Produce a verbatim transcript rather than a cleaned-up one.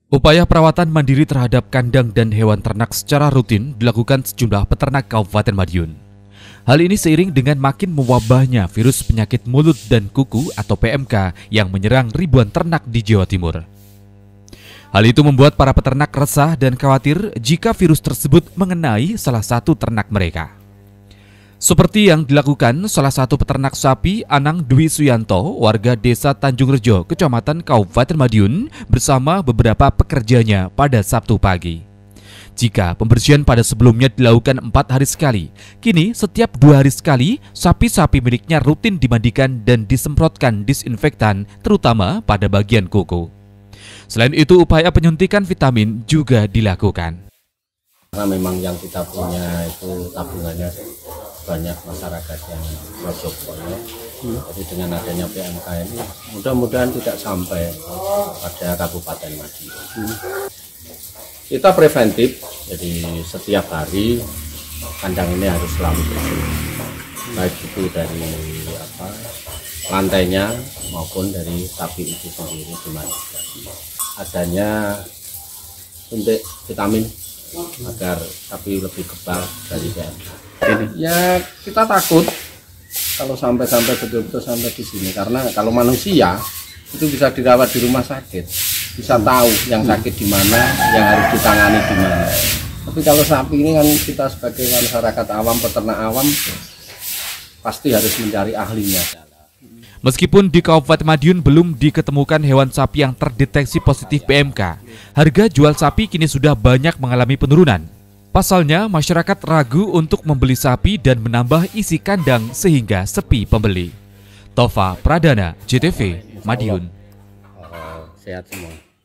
Upaya perawatan mandiri terhadap kandang dan hewan ternak secara rutin dilakukan sejumlah peternak Kabupaten Madiun. Hal ini seiring dengan makin mewabahnya virus penyakit mulut dan kuku atau P M K yang menyerang ribuan ternak di Jawa Timur. Hal itu membuat para peternak resah dan khawatir jika virus tersebut mengenai salah satu ternak mereka. Seperti yang dilakukan salah satu peternak sapi, Anang Dwi Suyanto, warga desa Tanjung Rejo, Kecamatan Kabupaten Madiun, bersama beberapa pekerjanya pada Sabtu pagi. Jika pembersihan pada sebelumnya dilakukan empat hari sekali, kini setiap dua hari sekali, sapi-sapi miliknya rutin dimandikan dan disemprotkan disinfektan, terutama pada bagian kuku. Selain itu, upaya penyuntikan vitamin juga dilakukan. Karena memang yang kita punya itu tabungannya banyak masyarakat yang pojok pojok. Hmm. Jadi dengan adanya P M K ini mudah-mudahan tidak sampai pada Kabupaten Madiun. Hmm. Kita preventif, jadi setiap hari kandang ini harus selalu bersih, baik itu dari apa lantainya maupun dari sapi itu sendiri dimandikan. Adanya suntik vitamin agar sapi lebih kebal dari P M K. Ya kita takut kalau sampai-sampai betul-betul sampai di sini, karena kalau manusia itu bisa dirawat di rumah sakit, bisa tahu yang sakit di mana, yang harus ditangani di mana. Tapi kalau sapi ini kan kita sebagai masyarakat awam, peternak awam, pasti harus mencari ahlinya. Meskipun di Kabupaten Madiun belum diketemukan hewan sapi yang terdeteksi positif P M K, harga jual sapi kini sudah banyak mengalami penurunan. Pasalnya, masyarakat ragu untuk membeli sapi dan menambah isi kandang sehingga sepi pembeli. Tova Pradana, J T V, Madiun. Sehat semua.